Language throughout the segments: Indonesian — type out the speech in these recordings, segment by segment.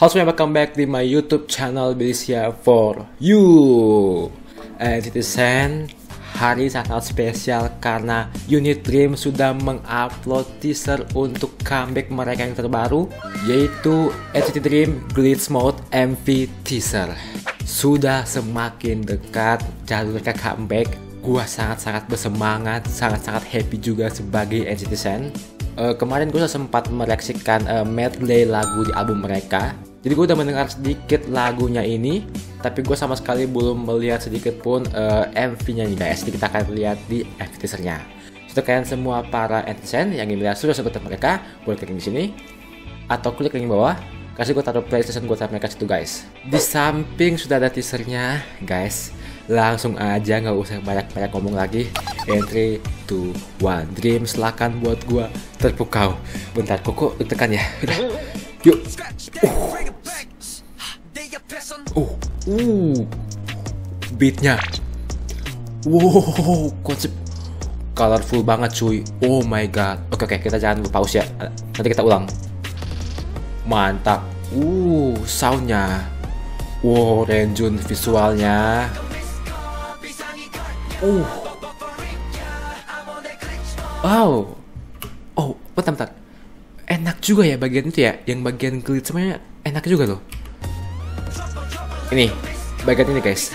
Also, welcome back di my YouTube channel Belisia for You. Citizen, hari sangat spesial karena Unit Dream sudah mengupload teaser untuk comeback mereka yang terbaru, yaitu NCT Dream Glitch Mode MV teaser. Sudah semakin dekat jalur mereka comeback. Gua sangat-sangat bersemangat, sangat-sangat happy juga sebagai Citizen. Kemarin gue sempat mereaksikan medley lagu di album mereka. Jadi gue udah mendengar sedikit lagunya ini, tapi gue sama sekali belum melihat sedikit pun MV-nya nih guys. Jadi kita akan lihat di MV teasernya. Untuk kalian semua para netizen yang ingin melihat seru-seru mereka, boleh klik di sini atau klik link bawah. Kasih gue taruh playlist gue taruh mereka situ guys. Di samping sudah ada teasernya guys. Langsung aja, nggak usah banyak-banyak ngomong lagi. Entry 2 1 Dream, silakan buat gua terpukau. Bentar, kok ditekan ya. Udah. Yuk. Beatnya. Wow, konsep colorful banget cuy. Oh my god. Oke, kita jangan lupa pause ya. Nanti kita ulang. Mantap. Soundnya. Wow, Renjun visualnya. Wow. Bentar. Enak juga ya bagian itu ya. Yang bagian glitch semuanya enak juga loh. Ini, bagian ini guys.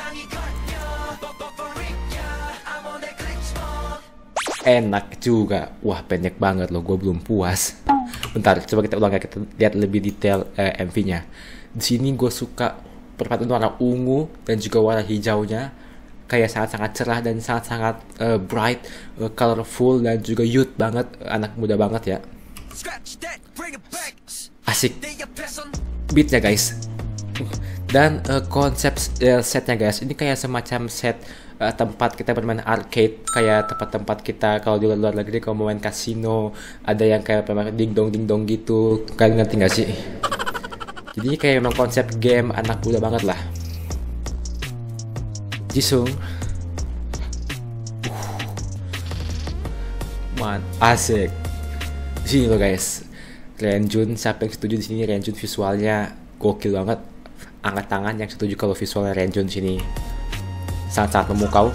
Enak juga. Wah, pendek banget loh. Gue belum puas. Bentar, coba kita ulang ya. Kita lihat lebih detail MV-nya. Di sini gue suka perpaduan warna ungu dan juga warna hijaunya. Kayak sangat-sangat cerah dan sangat-sangat bright, colorful dan juga youth banget, anak muda banget ya. Asik beatnya guys. Dan konsep setnya guys, ini kayak semacam set tempat kita bermain arcade, kayak tempat-tempat kita kalau di luar negeri kalau mau main kasino, ada yang kayak ding dong gitu. Kalian ngerti gak sih? Jadi kayak memang konsep game anak muda banget lah. Jisung, asik. Di sini loh guys, Renjun, siapa yang setuju di sini? Renjun visualnya gokil banget. Angkat tangan yang setuju kalau visualnya Renjun di sini sangat-sangat memukau.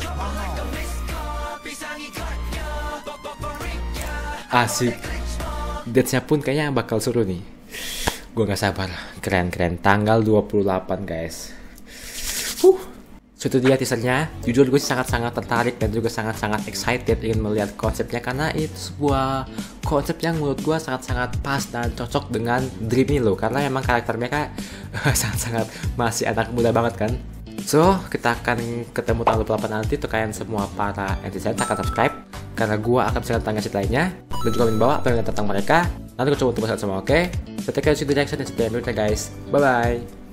Asik. Date-nya pun kayaknya bakal seru nih. Gue nggak sabar. Keren. Tanggal 28 guys. Itu dia teasernya. Jujur gue sangat-sangat tertarik dan juga sangat-sangat excited ingin melihat konsepnya, karena itu sebuah konsep yang menurut gue sangat-sangat pas dan cocok dengan Dream ini loh, karena emang karakter mereka sangat-sangat masih anak muda banget kan. So, kita akan ketemu tanggal 28 nanti. Untuk kalian semua para netizen, akan subscribe karena gue akan bisa tanya shit lainnya dan juga komen bawah apa yang tentang mereka. Nanti gue coba untuk bahas semua, oke? Kita see the reaction dan see you guys. Bye bye.